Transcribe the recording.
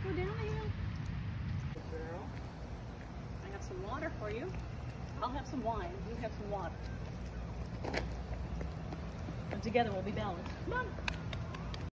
go down the hill. Good girl. I have some water for you. I'll have some wine. You have some water. And together we'll be balanced. Come on.